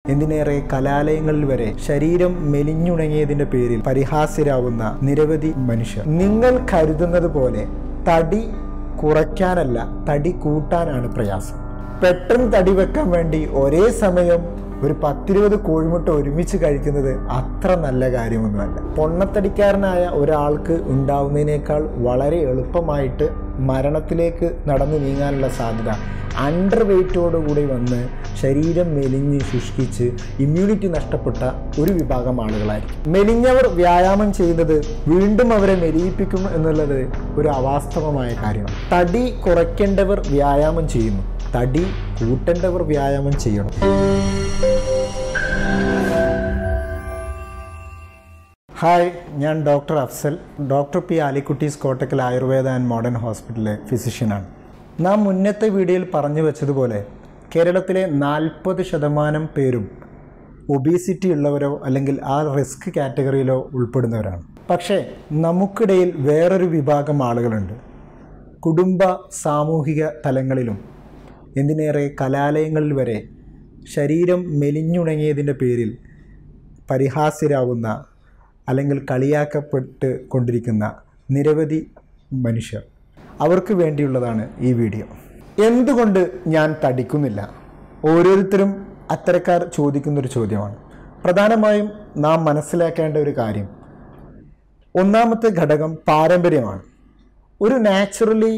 എന്തിനേറെ കലാലയങ്ങളിൽ വരെ ശരീരം മെലിഞ്ഞുണങ്ങിയതിന്റെ പേരിൽ പരിഹാസ്യരാവുന്ന നിരവധി മനുഷ്യർ. നിങ്ങൾ കരുതുന്നത് പോലെ തടി കുറയ്ക്കാനല്ല, തടി കൂട്ടാനാണ് പ്രയാസം. പെട്ടെന്ന് തടി വെക്കാൻ വേണ്ടി ഒരേ സമയം ഒരു 10-20 കോഴിമുട്ട ഒരുമിച്ച് കഴിക്കുന്നത് അത്ര നല്ല കാര്യമൊന്നുമല്ല. പൊണ്ണത്തടിക്കാരനായ ഒരാൾക്ക് ഉണ്ടാവുന്നതിനേക്കാൾ വളരെ എളുപ്പമായിട്ട് മരണത്തിലേക്ക് നടന്നു നീങ്ങാനുള്ള സാധ്യത അണ്ടർ വെയ്റ്റോടുകൂടി വന്ന് ശരീരം മെലിഞ്ഞ് ശുഷ്കിച്ച് ഇമ്മ്യൂണിറ്റി നഷ്ടപ്പെട്ട ഒരു വിഭാഗം ആളുകളായിരിക്കും. മെലിഞ്ഞവർ വ്യായാമം ചെയ്യുന്നത് വീണ്ടും അവരെ മെലിയിപ്പിക്കും എന്നുള്ളത് ഒരു അവാസ്തവമായ കാര്യമാണ്. തടി കുറയ്ക്കേണ്ടവർ വ്യായാമം ചെയ്യുന്നു, തടി കൂട്ടേണ്ടവർ വ്യായാമം ചെയ്യണം. ഹായ്, ഞാൻ doctor Afsal, doctor P Alikutty's Kottakkal Ayurveda and modern ഹോസ്പിറ്റലിലെ ഫിസിഷ്യനാണ്. നാം മുന്നത്തെ വീഡിയോയിൽ പറഞ്ഞു വെച്ചതുപോലെ കേരളത്തിലെ 40% പേരും ഒബീസിറ്റി ഉള്ളവരോ അല്ലെങ്കിൽ ആ റിസ്ക് കാറ്റഗറിയിലോ ഉൾപ്പെടുന്നവരാണ്. പക്ഷേ നമുക്കിടയിൽ വേറൊരു വിഭാഗം ആളുകളുണ്ട്. കുടുംബ സാമൂഹിക തലങ്ങളിലും എന്തിനേറെ കലാലയങ്ങളിൽ വരെ ശരീരം മെലിഞ്ഞുണങ്ങിയതിൻ്റെ പേരിൽ പരിഹാസ്യരാവുന്ന അല്ലെങ്കിൽ കളിയാക്കപ്പെട്ട് കൊണ്ടിരിക്കുന്ന നിരവധി മനുഷ്യർ. അവർക്ക് വേണ്ടിയുള്ളതാണ് ഈ വീഡിയോ. എന്തുകൊണ്ട് ഞാൻ തടിക്കുന്നില്ല? ഓരോരുത്തരും അത്തരക്കാർ ചോദിക്കുന്നൊരു ചോദ്യമാണ്. പ്രധാനമായും നാം മനസ്സിലാക്കേണ്ട ഒരു കാര്യം, ഒന്നാമത്തെ ഘടകം പാരമ്പര്യമാണ്. ഒരു നാച്ചുറലി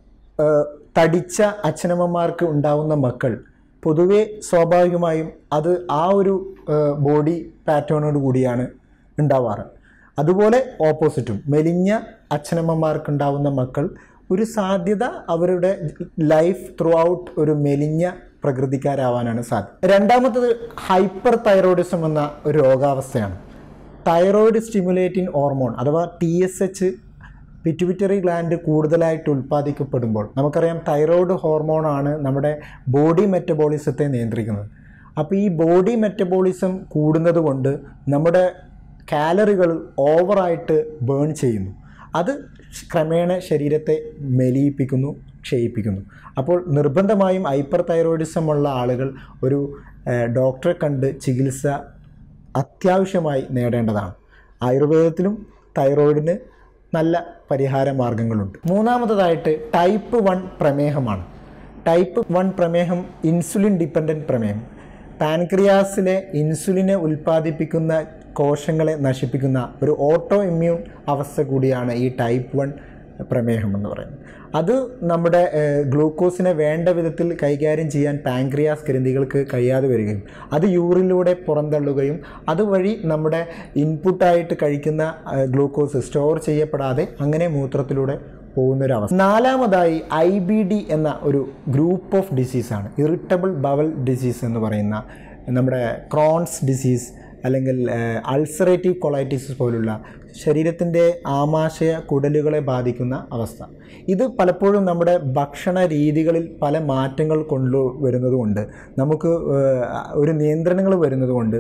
തടിച്ച അച്ഛനമ്മമാർക്ക് ഉണ്ടാവുന്ന മക്കൾ പൊതുവെ സ്വാഭാവികമായും അത് ആ ഒരു ബോഡി പാറ്റേണോട് കൂടിയാണ് ഉണ്ടാവാറ്. അതുപോലെ ഓപ്പോസിറ്റും മെലിഞ്ഞ അച്ഛനമ്മമാർക്കുണ്ടാവുന്ന മക്കൾ ഒരു സാധ്യത അവരുടെ ലൈഫ് ത്രൂ ഔട്ട് ഒരു മെലിഞ്ഞ പ്രകൃതിക്കാരാവാനാണ് സാധ്യത. രണ്ടാമത്തത് ഹൈപ്പർ തൈറോയിഡിസം എന്ന ഒരു രോഗാവസ്ഥയാണ്. തൈറോയിഡ് സ്റ്റിമുലേറ്റിംഗ് ഹോർമോൺ അഥവാ TSH പിറ്റ്യൂട്ടറി ഗ്ലാൻഡ് കൂടുതലായിട്ട് ഉൽപ്പാദിക്കപ്പെടുമ്പോൾ, നമുക്കറിയാം തൈറോയ്ഡ് ഹോർമോണാണ് നമ്മുടെ ബോഡി മെറ്റബോളിസത്തെ നിയന്ത്രിക്കുന്നത്. അപ്പോൾ ഈ ബോഡി മെറ്റബോളിസം കൂടുന്നത് കൊണ്ട് നമ്മുടെ കാലറികൾ ഓവറായിട്ട് ബേൺ ചെയ്യുന്നു. അത് ക്രമേണ ശരീരത്തെ മെലിയിപ്പിക്കുന്നു, ക്ഷയിപ്പിക്കുന്നു. അപ്പോൾ നിർബന്ധമായും ഹൈപ്പർ തൈറോയിഡിസം ഉള്ള ആളുകൾ ഒരു ഡോക്ടറെ കണ്ട് ചികിത്സ അത്യാവശ്യമായി നേടേണ്ടതാണ്. ആയുർവേദത്തിലും തൈറോയിഡിന് നല്ല പരിഹാര മാർഗങ്ങളുണ്ട്. മൂന്നാമതായിട്ട് ടൈപ്പ് 1 പ്രമേഹമാണ്. ടൈപ്പ് 1 പ്രമേഹം ഇൻസുലിൻ ഡിപ്പെൻഡൻറ്റ് പ്രമേഹം. പാൻക്രിയാസിലെ ഇൻസുലിനെ ഉൽപ്പാദിപ്പിക്കുന്ന കോശങ്ങളെ നശിപ്പിക്കുന്ന ഒരു ഓട്ടോ ഇമ്മ്യൂൺ അവസ്ഥ കൂടിയാണ് ഈ ടൈപ്പ് 1 പ്രമേഹം എന്ന് പറയുന്നത്. അത് നമ്മുടെ ഗ്ലൂക്കോസിനെ വേണ്ട വിധത്തിൽ കൈകാര്യം ചെയ്യാൻ പാൻക്രിയാസ് ഗ്രന്ഥികൾക്ക് കഴിയാതെ വരികയും അത് യൂറിനിലൂടെ പുറന്തള്ളുകയും അതുവഴി നമ്മുടെ ഇൻപുട്ടായിട്ട് കഴിക്കുന്ന ഗ്ലൂക്കോസ് സ്റ്റോർ ചെയ്യപ്പെടാതെ അങ്ങനെ മൂത്രത്തിലൂടെ പോകുന്നൊരവസ്ഥ. നാലാമതായി IBD എന്ന ഒരു ഗ്രൂപ്പ് ഓഫ് ഡിസീസാണ്. ഇറിറ്റബിൾ ബവൽ ഡിസീസ് എന്ന് പറയുന്ന നമ്മുടെ ക്രോൺസ് ഡിസീസ് അല്ലെങ്കിൽ അൾസറേറ്റീവ് കൊളൈറ്റിസ് പോലുള്ള ശരീരത്തിൻ്റെ ആമാശയ കുടലുകളെ ബാധിക്കുന്ന അവസ്ഥ. ഇത് പലപ്പോഴും നമ്മുടെ ഭക്ഷണ രീതികളിൽ പല മാറ്റങ്ങൾ കൊണ്ടുവരുന്നതുകൊണ്ട്, നമുക്ക് ഒരു നിയന്ത്രണങ്ങൾ വരുന്നതുകൊണ്ട്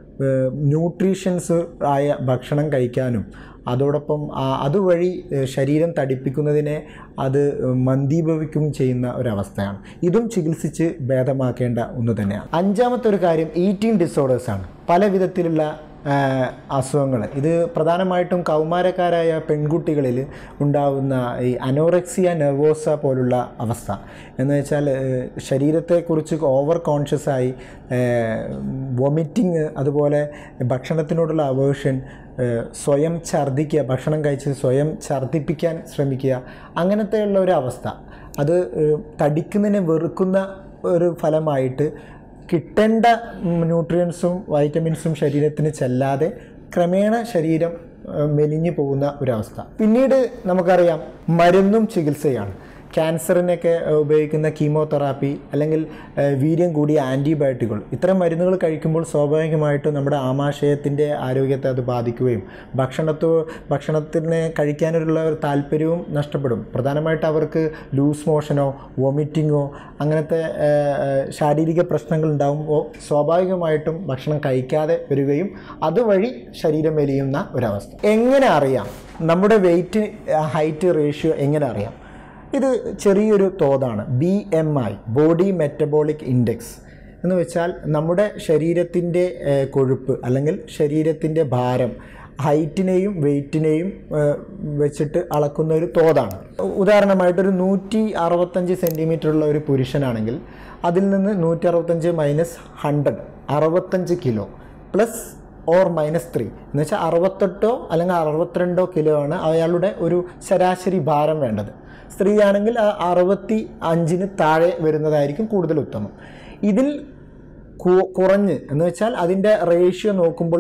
ന്യൂട്രീഷ്യൻസ് ആയ ഭക്ഷണം കഴിക്കാനും അതോടൊപ്പം അതുവഴി ശരീരം തടിപ്പിക്കുന്നതിനെ അത് മന്ദീഭവിക്കും ചെയ്യുന്ന ഒരവസ്ഥയാണ്. ഇതും ചികിത്സിച്ച് ഭേദമാക്കേണ്ട ഒന്ന് തന്നെയാണ്. അഞ്ചാമത്തെ ഒരു കാര്യം ഈറ്റിംഗ് ഡിസോർഡേഴ്സാണ്. പല വിധത്തിലുള്ള അസുഖങ്ങൾ. ഇത് പ്രധാനമായിട്ടും കൗമാരക്കാരായ പെൺകുട്ടികളിൽ ഉണ്ടാകുന്ന ഈ അനോറക്സിയ നെർവോസ പോലുള്ള അവസ്ഥ എന്ന് വെച്ചാൽ ശരീരത്തെക്കുറിച്ച് ഓവർ കോൺഷ്യസായി വൊമിറ്റിങ്, അതുപോലെ ഭക്ഷണത്തിനോടുള്ള അവേർഷൻ, സ്വയം ഛർദ്ദിക്കുക, ഭക്ഷണം കഴിച്ച് സ്വയം ഛർദ്ദിപ്പിക്കാൻ ശ്രമിക്കുക, അങ്ങനത്തെയുള്ള ഒരു അവസ്ഥ. അത് തടിക്കുന്നതിനെ വെറുക്കുന്ന ഒരു ഫലമായിട്ട് കിട്ടേണ്ട ന്യൂട്രിയൻസും വൈറ്റമിൻസും ശരീരത്തിന് ചെല്ലാതെ ക്രമേണ ശരീരം മെലിഞ്ഞു പോകുന്ന ഒരവസ്ഥ. പിന്നീട് നമുക്കറിയാം മരുന്നും ചികിത്സയാണ്. ക്യാൻസറിനൊക്കെ ഉപയോഗിക്കുന്ന കീമോതെറാപ്പി അല്ലെങ്കിൽ വീര്യം കൂടിയ ആൻറ്റിബയോട്ടിക്കുകൾ, ഇത്തരം മരുന്നുകൾ കഴിക്കുമ്പോൾ സ്വാഭാവികമായിട്ടും നമ്മുടെ ആമാശയത്തിൻ്റെ ആരോഗ്യത്തെ അത് ബാധിക്കുകയും ഭക്ഷണത്തിനെ കഴിക്കാനുള്ള ഒരു താല്പര്യവും നഷ്ടപ്പെടും. പ്രധാനമായിട്ട് അവർക്ക് ലൂസ് മോഷനോ വൊമിറ്റിങ്ങോ അങ്ങനത്തെ ശാരീരിക പ്രശ്നങ്ങൾ ഉണ്ടാകുമ്പോൾ സ്വാഭാവികമായിട്ടും ഭക്ഷണം കഴിക്കാതെ വരികയും അതുവഴി ശരീരം മെലിയുന്ന ഒരവസ്ഥ. എങ്ങനെ അറിയാം നമ്മുടെ വെയിറ്റ് ഹൈറ്റ് റേഷ്യോ? എങ്ങനെ അറിയാം? ഇത് ചെറിയൊരു തോതാണ്. BMI, body metabolic index. എന്ന് വെച്ചാൽ നമ്മുടെ ശരീരത്തിൻ്റെ കൊഴുപ്പ് അല്ലെങ്കിൽ ശരീരത്തിൻ്റെ ഭാരം ഹൈറ്റിനെയും വെയ്റ്റിനെയും വെച്ചിട്ട് അളക്കുന്ന ഒരു തോതാണ്. ഉദാഹരണമായിട്ടൊരു 165 സെൻറ്റിമീറ്റർ ഉള്ള ഒരു പുരുഷനാണെങ്കിൽ അതിൽ നിന്ന് 165 മൈനസ് 100 65 കിലോ പ്ലസ് ഓർ -3 എന്ന് വെച്ചാൽ 68 അല്ലെങ്കിൽ 62 കിലോ ആണ് അയാളുടെ ഒരു ശരാശരി ഭാരം വേണ്ടത്. സ്ത്രീയാണെങ്കിൽ 65 താഴെ വരുന്നതായിരിക്കും കൂടുതൽ ഉത്തമം. ഇതിൽ കുറഞ്ഞ് എന്ന് വെച്ചാൽ അതിൻ്റെ റേഷ്യോ നോക്കുമ്പോൾ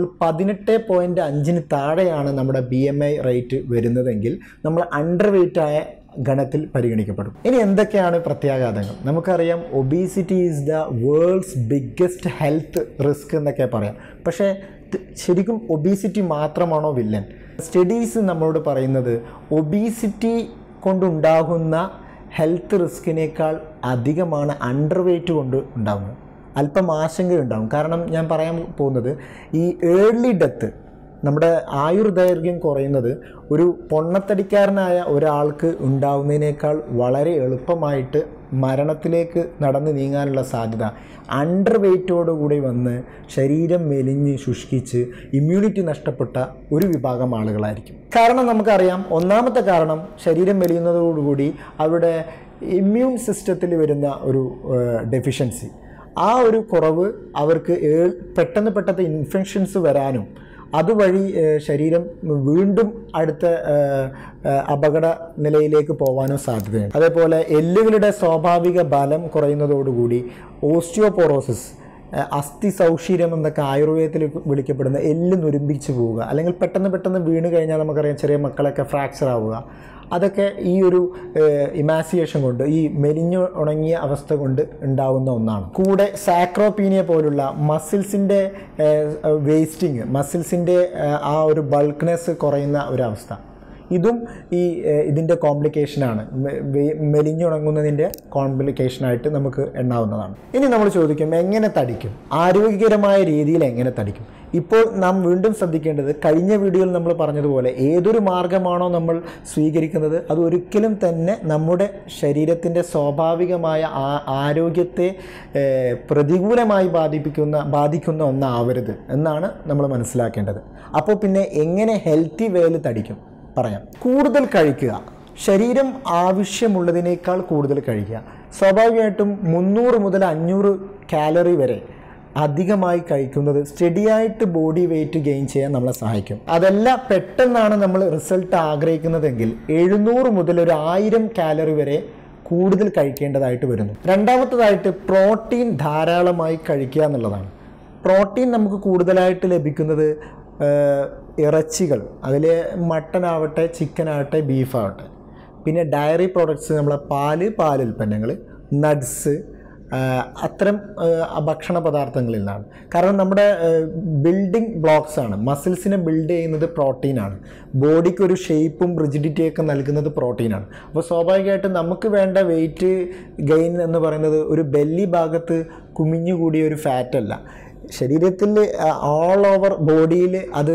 18.5 താഴെയാണ് നമ്മുടെ BMI റേറ്റ് വരുന്നതെങ്കിൽ നമ്മൾ അണ്ടർ വെയ്റ്റ് ആയ ഗണത്തിൽ പരിഗണിക്കപ്പെടും. ഇനി എന്തൊക്കെയാണ് പ്രത്യാഘാതങ്ങൾ? നമുക്കറിയാം obesity is the world's biggest health risk എന്നൊക്കെ പറയാം. പക്ഷേ ശരിക്കും ഒബീസിറ്റി മാത്രമാണോ വില്ലൻ? സ്റ്റഡീസ് നമ്മളോട് പറയുന്നത് ഒബീസിറ്റി കൊണ്ടുണ്ടാകുന്ന ഹെൽത്ത് റിസ്കിനേക്കാൾ അധികമാണ് അണ്ടർ വെയ്റ്റ് കൊണ്ട് ഉണ്ടാകുന്നത്. അല്പം ആശങ്കയുണ്ടാകും. കാരണം ഞാൻ പറയാൻ പോകുന്നത് ഈ ഏർലി ഡെത്ത്, നമ്മുടെ ആയുർദൈർഘ്യം കുറയുന്നത് ഒരു പൊണ്ണത്തടിക്കാരനായ ഒരാൾക്ക് ഉണ്ടാവുന്നതിനേക്കാൾ വളരെ എളുപ്പമായിട്ട് മരണത്തിലേക്ക് നടന്നു നീങ്ങാനുള്ള സാധ്യത അണ്ടർ വെയ്റ്റോടുകൂടി വന്ന് ശരീരം മെലിഞ്ഞ് ശുഷ്കിച്ച് ഇമ്മ്യൂണിറ്റി നഷ്ടപ്പെട്ട ഒരു വിഭാഗം ആളുകളായിരിക്കും. കാരണം നമുക്കറിയാം, ഒന്നാമത്തെ കാരണം ശരീരം മെലിയുന്നതോടുകൂടി അവരുടെ ഇമ്മ്യൂൺ സിസ്റ്റത്തിൽ വരുന്ന ഒരു ഡെഫിഷ്യൻസി, ആ ഒരു കുറവ് അവർക്ക് പെട്ടെന്ന് ഇൻഫെക്ഷൻസ് വരാനും അതുവഴി ശരീരം വീണ്ടും അടുത്ത അപകട നിലയിലേക്ക് പോകാനും സാധ്യതയുണ്ട്. അതേപോലെ എല്ലുകളുടെ സ്വാഭാവിക ബലം കുറയുന്നതോടുകൂടി ഓസ്റ്റിയോപോറോസിസ്, അസ്ഥി സൗഷീര്യം എന്നൊക്കെ ആയുർവേദത്തിൽ വിളിക്കപ്പെടുന്ന എല്ല് നുരുമ്പിച്ച് പോവുക, അല്ലെങ്കിൽ പെട്ടെന്ന് വീണ് കഴിഞ്ഞാൽ നമുക്കറിയാം ചെറിയ മക്കളൊക്കെ ഫ്രാക്ചർ ആവുക, അതൊക്കെ ഈ ഒരു ഇമാസിയേഷൻ കൊണ്ട്, ഈ മെലിഞ്ഞു ഉണങ്ങിയ അവസ്ഥ കൊണ്ട് ഉണ്ടാവുന്ന ഒന്നാണ്. കൂടെ സാക്രോപീനിയ പോലുള്ള മസിൽസിൻ്റെ വേസ്റ്റിങ്, മസിൽസിൻ്റെ ആ ഒരു ബൾക്ക്നെസ് കുറയുന്ന ഒരവസ്ഥ, ഇതും ഇതിൻ്റെ കോംപ്ലിക്കേഷനാണ്. മെലിഞ്ഞുണങ്ങുന്നതിൻ്റെ കോംപ്ലിക്കേഷനായിട്ട് നമുക്ക് എണ്ണാവുന്നതാണ്. ഇനി നമ്മൾ ചോദിക്കും, എങ്ങനെ തടിക്കും? ആരോഗ്യകരമായ രീതിയിൽ എങ്ങനെ തടിക്കും? ഇപ്പോൾ നാം വീണ്ടും ശ്രദ്ധിക്കേണ്ടത്, കഴിഞ്ഞ വീഡിയോയിൽ നമ്മൾ പറഞ്ഞതുപോലെ ഏതൊരു മാർഗമാണോ നമ്മൾ സ്വീകരിക്കുന്നത് അത് ഒരിക്കലും തന്നെ നമ്മുടെ ശരീരത്തിൻ്റെ സ്വാഭാവികമായ ആരോഗ്യത്തെ പ്രതികൂലമായി ബാധിക്കുന്ന ഒന്നാവരുത് എന്നാണ് നമ്മൾ മനസ്സിലാക്കേണ്ടത്. അപ്പോൾ പിന്നെ എങ്ങനെ ഹെൽത്തി വേയിൽ തടിക്കും പറയാം. കൂടുതൽ കഴിക്കുക, ശരീരം ആവശ്യമുള്ളതിനേക്കാൾ കൂടുതൽ കഴിക്കുക. സ്വാഭാവികമായിട്ടും 300 മുതൽ 500 കാലറി വരെ അധികമായി കഴിക്കുന്നത് സ്റ്റഡിയായിട്ട് ബോഡി വെയ്റ്റ് ഗെയിൻ ചെയ്യാൻ നമ്മളെ സഹായിക്കും. അതല്ല പെട്ടെന്നാണ് നമ്മൾ റിസൾട്ട് ആഗ്രഹിക്കുന്നതെങ്കിൽ 700 മുതൽ 1000 കാലറി വരെ കൂടുതൽ കഴിക്കേണ്ടതായിട്ട് വരുന്നു. രണ്ടാമത്തതായിട്ട് പ്രോട്ടീൻ ധാരാളമായി കഴിക്കുക എന്നുള്ളതാണ്. പ്രോട്ടീൻ നമുക്ക് കൂടുതലായിട്ട് ലഭിക്കുന്നത് ഇറച്ചികൾ, അതിൽ മട്ടൺ ആവട്ടെ, ചിക്കൻ ആവട്ടെ, ബീഫാവട്ടെ, പിന്നെ ഡയറി പ്രോഡക്ട്സ്, നമ്മളെ പാലുൽപ്പന്നങ്ങൾ, നട്ട്സ്, അത്തരം ഭക്ഷണ പദാർത്ഥങ്ങളിൽ നിന്നാണ്. കാരണം നമ്മുടെ ബിൽഡിംഗ് ബ്ലോക്സ് ആണ്, മസിൽസിനെ ബിൽഡ് ചെയ്യുന്നത് പ്രോട്ടീനാണ്. ബോഡിക്ക് ഒരു ഷേപ്പും റിജിഡിറ്റിയൊക്കെ നൽകുന്നത് പ്രോട്ടീനാണ്. അപ്പോൾ സ്വാഭാവികമായിട്ടും നമുക്ക് വേണ്ട വെയിറ്റ് ഗെയിൻ എന്ന് പറയുന്നത് ഒരു ബെല്ലി ഭാഗത്ത് കുമിഞ്ഞുകൂടിയ ഒരു ഫാറ്റല്ല, ശരീരത്തിൽ ഓൾ ഓവർ ബോഡിയിൽ അത്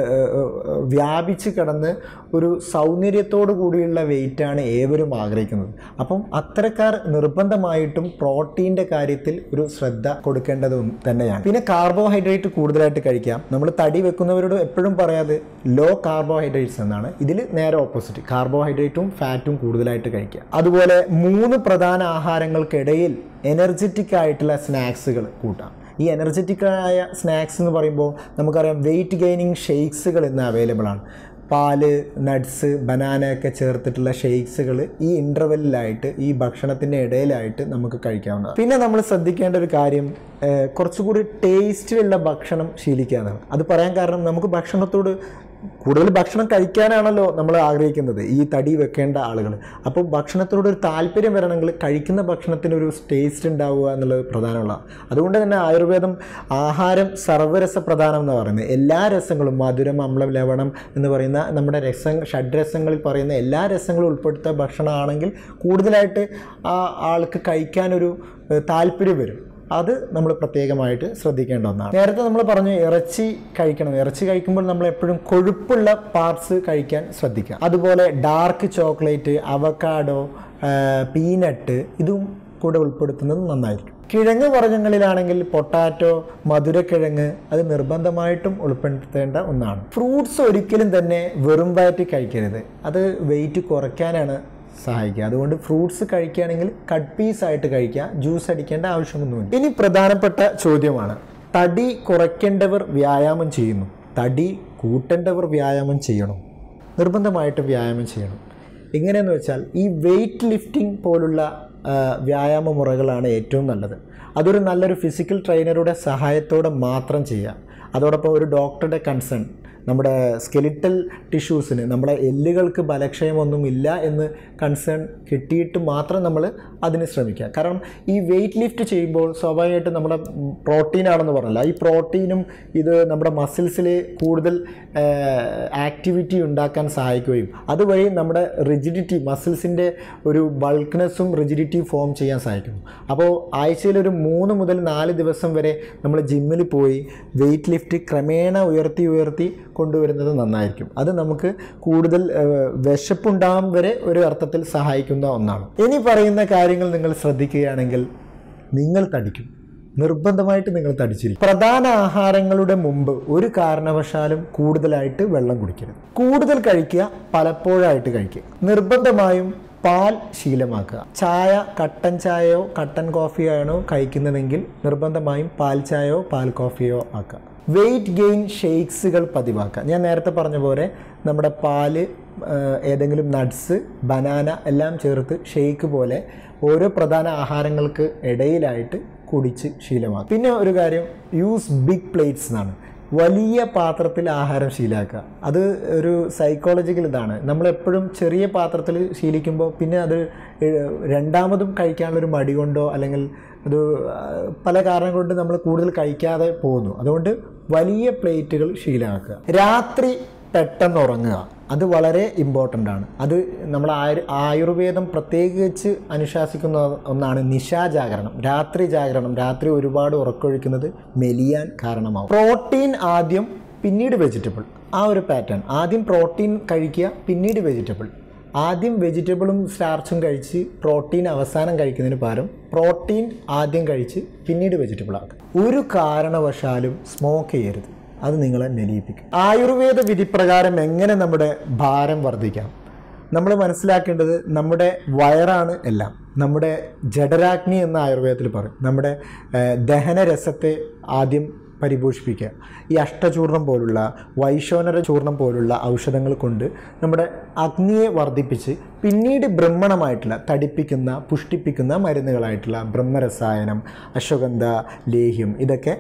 വ്യാപിച്ച് കിടന്ന് ഒരു സൗന്ദര്യത്തോടു കൂടിയുള്ള വെയിറ്റാണ് ഏവരും ആഗ്രഹിക്കുന്നത്. അപ്പം അത്തരക്കാർ നിർബന്ധമായിട്ടും പ്രോട്ടീൻ്റെ കാര്യത്തിൽ ഒരു ശ്രദ്ധ കൊടുക്കേണ്ടത് തന്നെയാണ്. പിന്നെ കാർബോഹൈഡ്രേറ്റ് കൂടുതലായിട്ട് കഴിക്കാം. നമ്മൾ തടി വെക്കുന്നവരോട് എപ്പോഴും പറയാതെ ലോ കാർബോഹൈഡ്രേറ്റ്സ് എന്നാണ്. ഇതിൽ നേരെ ഓപ്പോസിറ്റ്, കാർബോഹൈഡ്രേറ്റും ഫാറ്റും കൂടുതലായിട്ട് കഴിക്കുക. അതുപോലെ 3 പ്രധാന ആഹാരങ്ങൾക്കിടയിൽ എനർജറ്റിക് ആയിട്ടുള്ള സ്നാക്സുകൾ കൂട്ടാം. ഈ എനർജറ്റിക്കായ സ്നാക്സ് എന്ന് പറയുമ്പോൾ നമുക്കറിയാം വെയിറ്റ് ഗെയിനിങ് ഷെയ്ക്സുകൾ ഇന്ന് അവൈലബിൾ ആണ്. പാല്, നട്ട്സ്, ബനാന ഒക്കെ ചേർത്തിട്ടുള്ള ഷെയ്ക്സുകൾ ഈ ഇൻ്റർവെല്ലിലായിട്ട്, ഈ ഭക്ഷണത്തിൻ്റെ ഇടയിലായിട്ട് നമുക്ക് കഴിക്കാവുന്നതാണ്. പിന്നെ നമ്മൾ ശ്രദ്ധിക്കേണ്ട ഒരു കാര്യം, കുറച്ചുകൂടി ടേസ്റ്റിലുള്ള ഭക്ഷണം ശീലിക്കുക എന്നാണ്. അത് പറയാൻ കാരണം, നമുക്ക് ഭക്ഷണത്തോട് കൂടുതൽ ഭക്ഷണം കഴിക്കാനാണല്ലോ നമ്മൾ ആഗ്രഹിക്കുന്നത്, ഈ തടി വെക്കേണ്ട ആളുകൾ. അപ്പോൾ ഭക്ഷണത്തോട് ഒരു താല്പര്യം വരണമെങ്കിൽ കഴിക്കുന്ന ഭക്ഷണത്തിനൊരു ടേസ്റ്റ് ഉണ്ടാവുക എന്നുള്ളത് പ്രധാനമുള്ളതാണ്. അതുകൊണ്ട് തന്നെ ആയുർവേദം ആഹാരം സർവ്വരസ പ്രധാനം എന്ന് പറയുന്നത്, എല്ലാ രസങ്ങളും, മധുരം, അമ്ലം, ലവണം എന്ന് പറയുന്ന നമ്മുടെ ഷഡ്രസങ്ങളിൽ പറയുന്ന എല്ലാ രസങ്ങളും ഉൾപ്പെടുത്ത ഭക്ഷണമാണെങ്കിൽ കൂടുതലായിട്ട് ആ ആൾക്ക് കഴിക്കാനൊരു താല്പര്യം വരും. അത് നമ്മൾ പ്രത്യേകമായിട്ട് ശ്രദ്ധിക്കേണ്ട ഒന്നാണ്. നേരത്തെ നമ്മൾ പറഞ്ഞു ഇറച്ചി കഴിക്കണം. ഇറച്ചി കഴിക്കുമ്പോൾ നമ്മൾ എപ്പോഴും കൊഴുപ്പുള്ള പാർട്സ് കഴിക്കാൻ ശ്രദ്ധിക്കുക. അതുപോലെ ഡാർക്ക് ചോക്ലേറ്റ്, അവക്കാഡോ, പീനട്ട് ഇതും കൂടെ ഉൾപ്പെടുത്തുന്നത് നന്നായിരിക്കും. കിഴങ്ങ് വർഗ്ഗങ്ങളിലാണെങ്കിൽ പൊട്ടാറ്റോ, മധുരക്കിഴങ്ങ് അത് നിർബന്ധമായിട്ടും ഉൾപ്പെടുത്തേണ്ട ഒന്നാണ്. ഫ്രൂട്ട്സ് ഒരിക്കലും തന്നെ വെറും വയറ്റിൽ കഴിക്കരുത്. അത് വെയിറ്റ് കുറയ്ക്കാനാണ് സഹായിക്കുക. അതുകൊണ്ട് ഫ്രൂട്ട്സ് കഴിക്കുകയാണെങ്കിൽ കട്ട് പീസായിട്ട് കഴിക്കുക, ജ്യൂസ് അടിക്കേണ്ട ആവശ്യമൊന്നുമില്ല. ഇനി പ്രധാനപ്പെട്ട ചോദ്യമാണ്, തടി കുറയ്ക്കേണ്ടവർ വ്യായാമം ചെയ്യുന്നു, തടി കൂട്ടേണ്ടവർ വ്യായാമം ചെയ്യണോ? നിർബന്ധമായിട്ടും വ്യായാമം ചെയ്യണം. എങ്ങനെയെന്ന് വെച്ചാൽ ഈ വെയ്റ്റ് ലിഫ്റ്റിംഗ് പോലുള്ള വ്യായാമ മുറകളാണ് ഏറ്റവും നല്ലത്. അതൊരു നല്ലൊരു ഫിസിക്കൽ ട്രെയിനറുടെ സഹായത്തോടെ മാത്രം ചെയ്യുക. അതോടൊപ്പം ഒരു ഡോക്ടറുടെ കൺസേൺ, നമ്മുടെ സ്കെലിറ്റൽ ടിഷ്യൂസിന്, നമ്മുടെ എല്ലുകൾക്ക് ബലക്ഷയമൊന്നും ഇല്ല എന്ന് കൺസേൺ കിട്ടിയിട്ട് മാത്രം നമ്മൾ അതിന് ശ്രമിക്കുക. കാരണം ഈ വെയ്റ്റ് ലിഫ്റ്റ് ചെയ്യുമ്പോൾ സ്വാഭാവികമായിട്ടും നമ്മുടെ പ്രോട്ടീനാണെന്ന് പറഞ്ഞല്ല, ഈ പ്രോട്ടീനും ഇത് നമ്മുടെ മസിൽസിൽ കൂടുതൽ ആക്ടിവിറ്റി ഉണ്ടാക്കാൻ സഹായിക്കുകയും അതുവഴി നമ്മുടെ റിജിഡിറ്റി, മസിൽസിൻ്റെ ഒരു ബൾക്ക്നെസ്സും റിജിഡിറ്റിയും ഫോം ചെയ്യാൻ സഹായിക്കുന്നു. അപ്പോൾ ആഴ്ചയിൽ ഒരു 3 മുതൽ 4 ദിവസം വരെ നമ്മൾ ജിമ്മിൽ പോയി വെയ്റ്റ് ലിഫ്റ്റ് ക്രമേണ ഉയർത്തി കൊണ്ടുവരുന്നത് നന്നായിരിക്കും. അത് നമുക്ക് കൂടുതൽ വിശപ്പുണ്ടാകാൻ വരെ ഒരു അർത്ഥത്തിൽ സഹായിക്കുന്ന ഒന്നാണ്. ഇനി പറയുന്ന കാര്യങ്ങൾ നിങ്ങൾ ശ്രദ്ധിക്കുകയാണെങ്കിൽ നിങ്ങൾ തടിക്കും, നിർബന്ധമായിട്ട് നിങ്ങൾ തടിച്ചിരിക്കും. പ്രധാന ആഹാരങ്ങളുടെ മുമ്പ് ഒരു കാരണവശാലും കൂടുതലായിട്ട് വെള്ളം കുടിക്കരുത്. കൂടുതൽ കഴിക്കുക, പലപ്പോഴായിട്ട് കഴിക്കുക. നിർബന്ധമായും പാൽ ശീലമാക്കുക. ചായ, കട്ടൻ ചായയോ കട്ടൻ കോഫിയോ ആണോ കഴിക്കുന്നതെങ്കിൽ നിർബന്ധമായും പാൽ ചായയോ പാൽ കോഫിയോ ആക്കുക. വെയ്റ്റ് ഗെയിൻ ഷെയ്ക്സുകൾ പതിവാക്കുക. ഞാൻ നേരത്തെ പറഞ്ഞ പോലെ നമ്മുടെ പാല്, ഏതെങ്കിലും നട്ട്സ്, ബനാന എല്ലാം ചേർത്ത് ഷെയ്ക്ക് പോലെ ഓരോ പ്രധാന ആഹാരങ്ങൾക്ക് ഇടയിലായിട്ട് കുടിച്ച് ശീലമാക്കുക. പിന്നെ ഒരു കാര്യം, യൂസ് ബിഗ് പ്ലേറ്റ്സ് എന്നാണ്. വലിയ പാത്രത്തിൽ ആഹാരം ശീലമാക്കുക. അത് ഒരു സൈക്കോളജിക്കൽ ഇതാണ്. നമ്മളെപ്പോഴും ചെറിയ പാത്രത്തിൽ ശീലിക്കുമ്പോൾ പിന്നെ അത് രണ്ടാമതും കഴിക്കാനുള്ളൊരു മടി കൊണ്ടോ അല്ലെങ്കിൽ അത് പല കാരണം കൊണ്ട് നമ്മൾ കൂടുതൽ കഴിക്കാതെ പോകുന്നു. അതുകൊണ്ട് വലിയ പ്ലേറ്റുകൾ ശീലമാക്കുക. രാത്രി പെട്ടെന്ന് ഉറങ്ങുക, അത് വളരെ ഇമ്പോർട്ടൻ്റ് ആണ്. അത് നമ്മൾ ആയുർവേദം പ്രത്യേകിച്ച് അനുശാസിക്കുന്ന ഒന്നാണ് നിശാജാഗരണം, രാത്രി ജാഗരണം. രാത്രി ഒരുപാട് ഉറക്കൊഴിക്കുന്നത് മെലിയാൻ കാരണമാവും. പ്രോട്ടീൻ ആദ്യം പിന്നീട് വെജിറ്റബിൾ, ആ ഒരു പാറ്റേൺ. ആദ്യം പ്രോട്ടീൻ കഴിക്കുക, പിന്നീട് വെജിറ്റബിൾ. ആദ്യം വെജിറ്റബിളും സ്റ്റാർച്ചും കഴിച്ച് പ്രോട്ടീൻ അവസാനം കഴിക്കുന്നതിന് പകരം പ്രോട്ടീൻ ആദ്യം കഴിച്ച് പിന്നീട് വെജിറ്റബിൾ ആക്കുക. ഒരു കാരണവശാലും സ്മോക്ക് ചെയ്യരുത്, അത് നിങ്ങളെ മെലിയിപ്പിക്കും. ആയുർവേദ വിധിപ്രകാരം എങ്ങനെ നമ്മുടെ ഭാരം വർദ്ധിക്കാം? നമ്മൾ മനസ്സിലാക്കേണ്ടത് നമ്മുടെ വയറാണ് എല്ലാം. നമ്മുടെ ജഠരാഗ്നി എന്ന ആയുർവേദത്തിൽ പറയും. നമ്മുടെ ദഹനരസത്തെ ആദ്യം പരിപോഷിപ്പിക്കുക. ഈ അഷ്ടചൂർണം പോലുള്ള, വൈശോനര ചൂർണം പോലുള്ള ഔഷധങ്ങൾ കൊണ്ട് നമ്മുടെ അഗ്നിയെ വർദ്ധിപ്പിച്ച് പിന്നീട് ബ്രഹ്മണമായിട്ടുള്ള, തടിപ്പിക്കുന്ന, പുഷ്ടിപ്പിക്കുന്ന മരുന്നുകളായിട്ടുള്ള ബ്രഹ്മരസായനം, അശ്വഗന്ധ ലേഹ്യം, ഇതൊക്കെ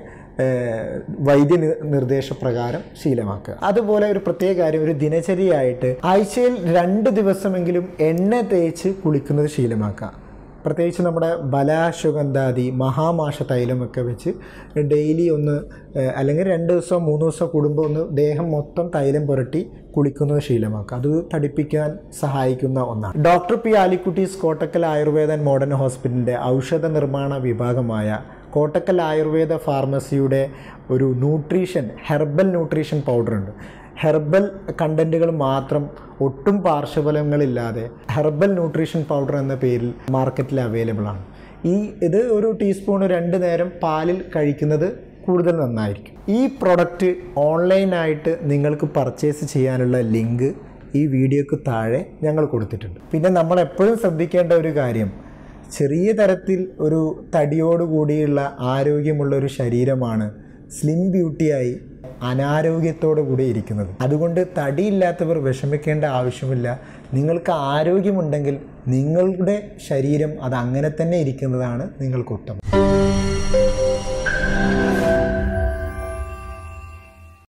വൈദ്യ നിർദ്ദേശപ്രകാരം ശീലമാക്കുക. അതുപോലെ ഒരു പ്രത്യേക കാര്യം, ഒരു ദിനചര്യയായിട്ട് ആഴ്ചയിൽ 2 ദിവസമെങ്കിലും എണ്ണ തേച്ച് കുളിക്കുന്നത് ശീലമാക്കുക. പ്രത്യേകിച്ച് നമ്മുടെ ബലാശ്വഗന്ധാദി, മഹാമാഷ തൈലമൊക്കെ വെച്ച് ഡെയിലി ഒന്ന്, അല്ലെങ്കിൽ 2 ദിവസം 3 ദിവസം കൂടുമ്പോൾ ഒന്ന് ദേഹം മൊത്തം തൈലം പുരട്ടി കുളിക്കുന്നത് ശീലമാക്കുക. അത് തടിപ്പിക്കാൻ സഹായിക്കുന്ന ഒന്നാണ്. Doctor P Alikutty's Kottakkal Ayurveda and modern ഹോസ്പിറ്റലിൻ്റെ ഔഷധ നിർമ്മാണ വിഭാഗമായ കോട്ടക്കൽ ആയുർവേദ ഫാർമസിയുടെ ഒരു ഹെർബൽ ന്യൂട്രീഷൻ പൗഡറുണ്ട്. ഹെർബൽ കണ്ടൻറ്റുകൾ മാത്രം, ഒട്ടും പാർശ്വഫലങ്ങളില്ലാതെ ഹെർബൽ ന്യൂട്രീഷൻ പൗഡർ എന്ന പേരിൽ മാർക്കറ്റിൽ അവൈലബിൾ ആണ്. ഇത് ഒരു ടീസ്പൂൺ 2 നേരം പാലിൽ കഴിക്കുന്നത് കൂടുതൽ നന്നായിരിക്കും. ഈ പ്രൊഡക്റ്റ് ഓൺലൈനായിട്ട് നിങ്ങൾക്ക് പർച്ചേസ് ചെയ്യാനുള്ള ലിങ്ക് ഈ വീഡിയോക്ക് താഴെ ഞങ്ങൾ കൊടുത്തിട്ടുണ്ട്. പിന്നെ നമ്മൾ എപ്പോഴും ശ്രദ്ധിക്കേണ്ട ഒരു കാര്യം, ചെറിയ തരത്തിൽ ഒരു തടിയോടുകൂടിയുള്ള ആരോഗ്യമുള്ള ഒരു ശരീരമാണ് സ്ലിം ബ്യൂട്ടിയായി അനാരോഗ്യത്തോടു കൂടി ഇരിക്കുന്നത്. അതുകൊണ്ട് തടിയില്ലാത്തവർ വിഷമിക്കേണ്ട ആവശ്യമില്ല. നിങ്ങൾക്ക് ആരോഗ്യമുണ്ടെങ്കിൽ നിങ്ങളുടെ ശരീരം അത് അങ്ങനെ തന്നെ ഇരിക്കുന്നതാണ് നിങ്ങൾക്ക് ഉത്തമം.